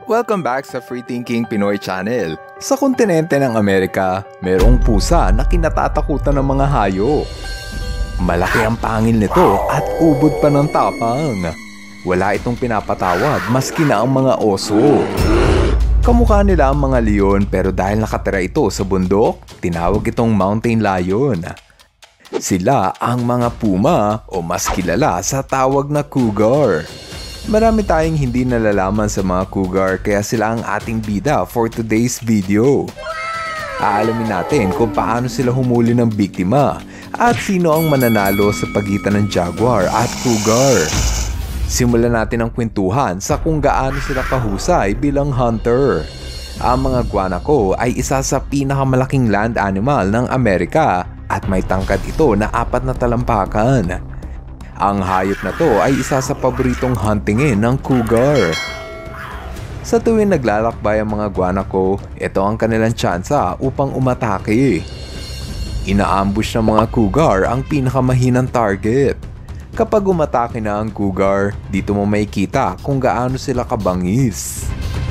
Welcome back sa Free Thinking Pinoy Channel. Sa kontinente ng Amerika, mayroong pusa na kinatatakutan ng mga hayop. Malaki ang pangil nito at ubod pa ng tapang. Wala itong pinapatawad maski na ang mga oso. Kamukha nila ang mga leon pero dahil nakatira ito sa bundok, tinawag itong mountain lion. Sila ang mga puma o mas kilala sa tawag na cougar. Marami tayong hindi nalalaman sa mga cougar kaya sila ang ating bida for today's video. Aalamin natin kung paano sila humuli ng biktima at sino ang mananalo sa pagitan ng jaguar at cougar. Simulan natin ang kwentuhan sa kung gaano sila kahusay bilang hunter. Ang mga guanaco ay isa sa pinakamalaking land animal ng Amerika at may tangkad ito na 4 na talampakan. Ang hayop na to ay isa sa paboritong huntingin ng cougar. Sa tuwing naglalakbay ang mga guanaco, ito ang kanilang tsansa upang umatake. Ina-ambush ng mga cougar ang pinakamahinang target. Kapag umatake na ang cougar, dito mo makikita kung gaano sila kabangis.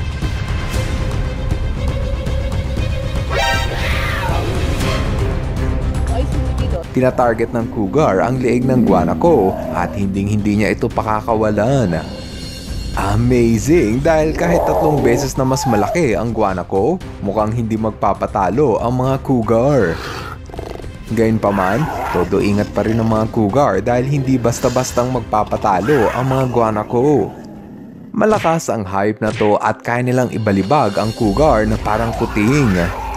Tinatarget ng cougar ang leeg ng guanaco at hindi niya ito pakakawalan. Amazing dahil kahit 3 beses na mas malaki ang guanaco, mukhang hindi magpapatalo ang mga cougar. Gayunpaman, todo ingat pa rin ang mga cougar dahil hindi basta-bastang magpapatalo ang mga guanaco. Malakas ang hayop na to at kaya nilang ibalibag ang cougar na parang kuting.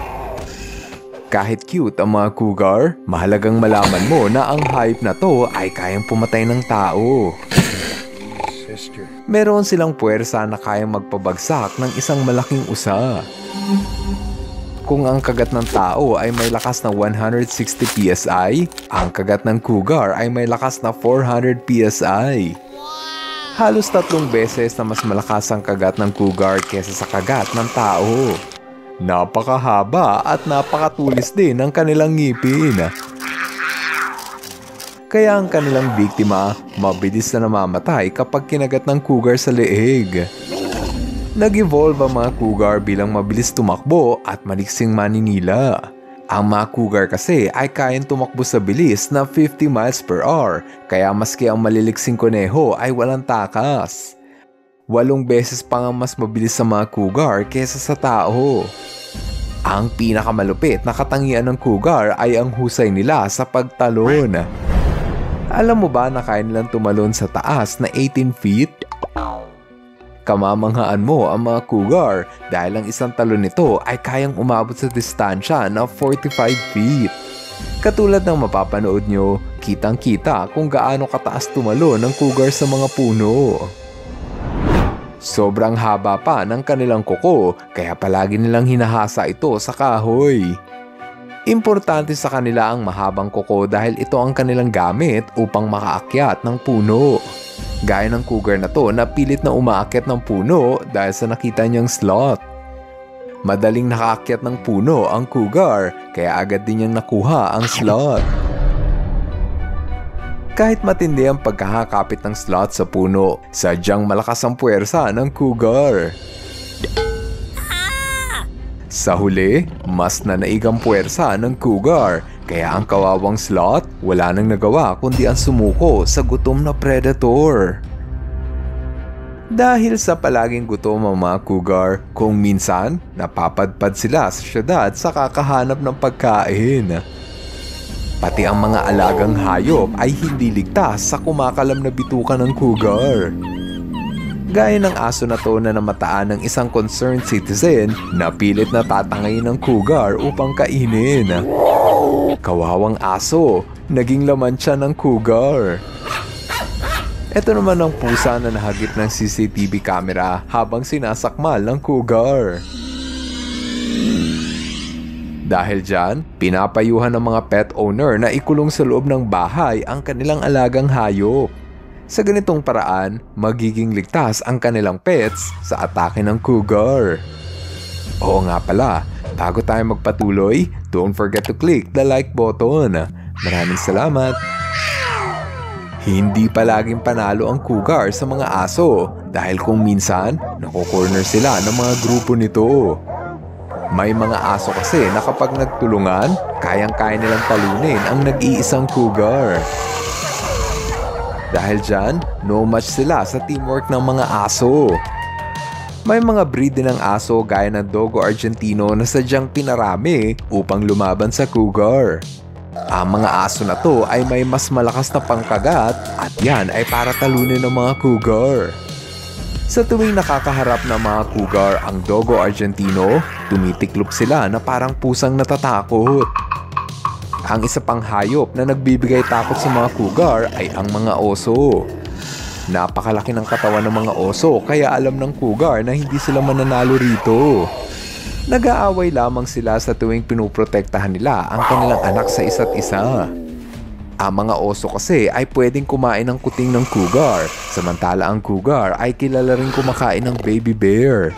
Kahit cute ang mga cougar, mahalagang malaman mo na ang hayop na to ay kayang pumatay ng tao. Meron silang puwersa na kayang magpabagsak ng isang malaking usa. Kung ang kagat ng tao ay may lakas na 160 PSI, ang kagat ng cougar ay may lakas na 400 PSI. Halos 3 beses na mas malakas ang kagat ng cougar kesa sa kagat ng tao. Napakahaba at napakatulis din ang kanilang ngipin. Kaya ang kanilang biktima mabilis na namamatay kapag kinagat ng cougar sa leeg. Nag-evolve ang mga cougar bilang mabilis tumakbo at maliksing maninila. Ang mga cougar kasi ay kayang tumakbo sa bilis na 50 miles per hour, kaya maski ang maliliksing kuneho ay walang takas. 8 beses pa nga mas mabilis sa mga cougar kesa sa tao. Ang pinakamalupit na katangian ng cougar ay ang husay nila sa pagtalon. Alam mo ba na kaya nilang tumalon sa taas na 18 feet? Kamamanghaan mo ang mga cougar dahil ang isang talon nito ay kayang umabot sa distansya na 45 feet. Katulad ng mapapanood nyo, kitang-kita kung gaano kataas tumalon ng cougar sa mga puno. Sobrang haba pa ng kanilang kuko kaya palagi nilang hinahasa ito sa kahoy. Importante sa kanila ang mahabang kuko dahil ito ang kanilang gamit upang makaakyat ng puno. Gaya ng cougar na to na pilit na umaakyat ng puno dahil sa nakita niyang sloth. Madaling nakaakyat ng puno ang cougar kaya agad din niyang nakuha ang sloth. Kahit matindi ang pagkakakapit ng sloth sa puno, sadyang malakas ang puwersa ng cougar. Sa huli, mas nanaig ang puwersa ng cougar, kaya ang kawawang sloth wala nang nagawa kundi ang sumuko sa gutom na predator. Dahil sa palaging gutom ang mga cougar, kung minsan napapadpad sila sa syudad sa kakahanap ng pagkain. Pati ang mga alagang hayop ay hindi ligtas sa kumakalam na bituka ng cougar. Gaya ng aso na to na namataan ng isang concerned citizen na pilit na tatangayin ng cougar upang kainin. Kawawang aso, naging laman siya ng cougar. Ito naman ang pusa na nahagip ng CCTV camera habang sinasakmal ng cougar. Dahil dyan, pinapayuhan ng mga pet owner na ikulong sa loob ng bahay ang kanilang alagang hayop. Sa ganitong paraan, magiging ligtas ang kanilang pets sa atake ng cougar. Oo nga pala, bago tayo magpatuloy, don't forget to click the like button. Maraming salamat! Hindi palaging panalo ang cougar sa mga aso dahil kung minsan, nako-corner sila ng mga grupo nito. May mga aso kasi na kapag nagtulungan, kayang-kaya nilang talunin ang nag-iisang cougar. Dahil dyan, no match sila sa teamwork ng mga aso. May mga breed din ng aso gaya ng Dogo Argentino na sadyang pinarami upang lumaban sa cougar. Ang mga aso na to ay may mas malakas na pangkagat at yan ay para talunin ng mga cougar. Sa tuwing nakakaharap ng mga cougar ang Dogo Argentino, tumitiklop sila na parang pusang natatakot. Ang isa pang hayop na nagbibigay takot sa mga cougar ay ang mga oso. Napakalaki ng katawan ng mga oso kaya alam ng cougar na hindi sila mananalo rito. Nag-aaway lamang sila sa tuwing pinoprotektahan nila ang kanilang anak sa isa't isa. Ang mga oso kasi ay pwedeng kumain ng kuting ng cougar, samantala ang cougar ay kilala rin kumakain ng baby bear.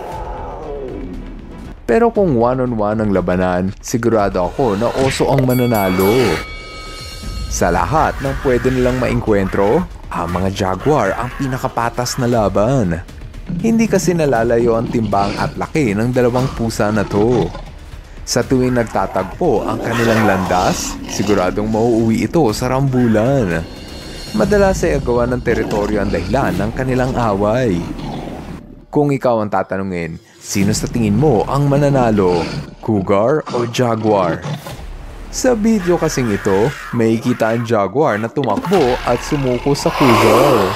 Pero kung one-on-one ang labanan, sigurado ako na oso ang mananalo. Sa lahat ng pwede nilang maengkwentro, ang mga jaguar ang pinakapatas na laban. Hindi kasi nalalayo ang timbang at laki ng dalawang pusa na to. Sa tuwing nagtatagpo ang kanilang landas, siguradong mauuwi ito sa rambulan. Madalas ay agawan ng teritoryo ang dahilan ng kanilang away. Kung ikaw ang tatanungin, sino sa tingin mo ang mananalo? Cougar o jaguar? Sa video kasing ito, may kita ang jaguar na tumakbo at sumuko sa cougar.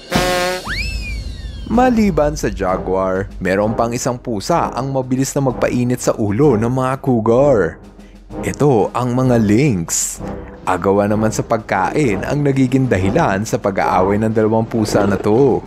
Maliban sa jaguar, meron pang isang pusa ang mabilis na magpainit sa ulo ng mga cougar. Ito ang mga lynx. Agawan naman sa pagkain ang nagiging dahilan sa pag-aaway ng dalawang pusa na to.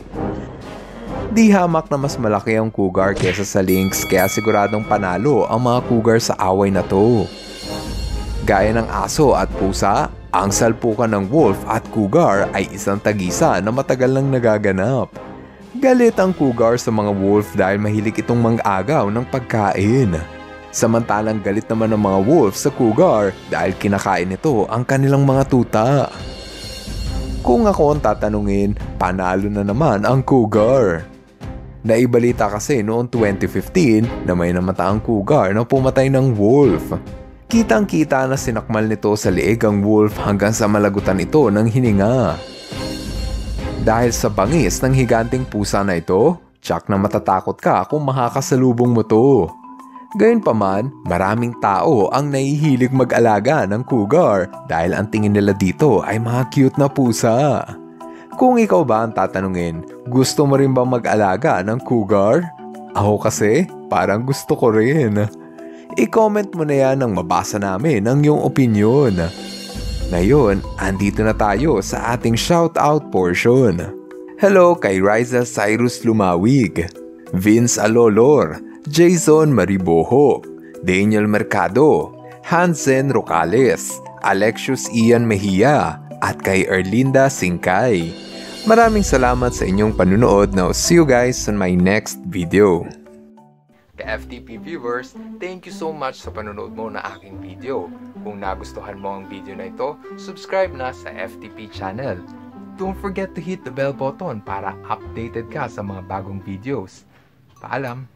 Di hamak na mas malaki ang cougar kesa sa lynx kaya siguradong panalo ang mga cougar sa away na to. Gaya ng aso at pusa, ang salpukan ng wolf at cougar ay isang tagisa na matagal nang nagaganap. Galit ang cougar sa mga wolf dahil mahilig itong mang-agaw ng pagkain. Samantalang galit naman ng mga wolf sa cougar dahil kinakain nito ang kanilang mga tuta. Kung ako ang tatanungin, panalo na naman ang cougar. Naibalita kasi noong 2015 na may namataang cougar na pumatay ng wolf. Kitang-kita na sinakmal nito sa leeg ang wolf hanggang sa malagutan ito ng hininga. Dahil sa bangis ng higanting pusa na ito, tsak na matatakot ka kung makakasalubong mo to. Gayunpaman, maraming tao ang nahihilig mag-alaga ng cougar dahil ang tingin nila dito ay mga cute na pusa. Kung ikaw ba ang tatanungin, gusto mo rin ba mag-alaga ng cougar? Ako kasi, parang gusto ko rin. I-comment mo na yan nang mabasa namin ang iyong opinion. Ngayon, andito na tayo sa ating shoutout portion. Hello kay Riza Cyrus Lumawig, Vince Alolor, Jason Mariboho, Daniel Mercado, Hansen Rocales, Alexius Ian Mejia, at kay Erlinda Singkay. Maraming salamat sa inyong panunood. Now, see you guys on my next video. Ka-FTP viewers, thank you so much sa panonood mo na aking video. Kung nagustuhan mo ang video na ito, subscribe na sa FTP channel. Don't forget to hit the bell button para updated ka sa mga bagong videos. Paalam!